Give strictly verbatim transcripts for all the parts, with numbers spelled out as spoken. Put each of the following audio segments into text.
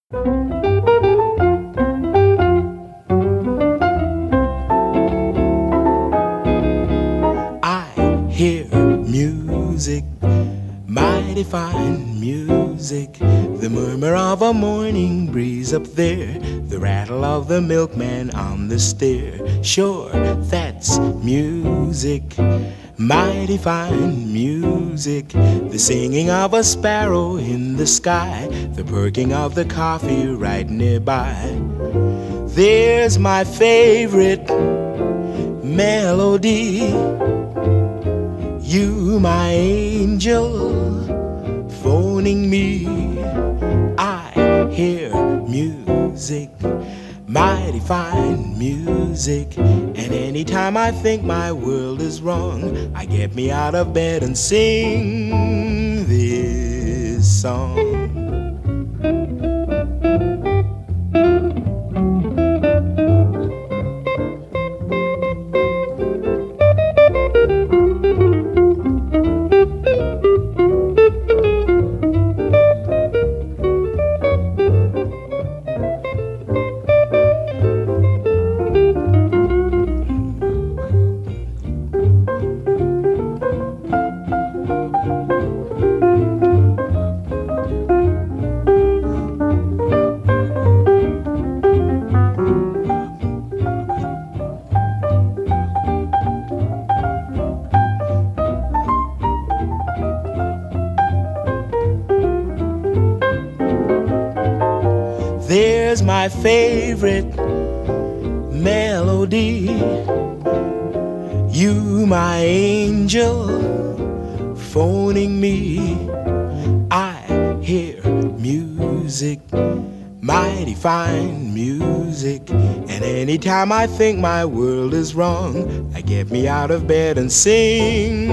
I hear music, mighty fine music, the murmur of a morning breeze up there, the rattle of the milkman on the stair. Sure, that's music, mighty fine music, the singing of a sparrow in the sky, the perking of the coffee right nearby. There's my favorite melody, you my angel phoning me. I hear music, mighty fine music, and anytime I think my world is wrong, I get me out of bed and sing this song. There's my favorite melody, you my angel phoning me. I hear music, mighty fine music, and anytime I think my world is wrong, I get me out of bed and sing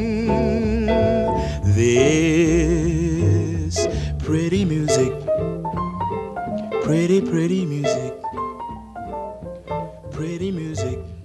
this pretty music. Pretty, pretty music, pretty music.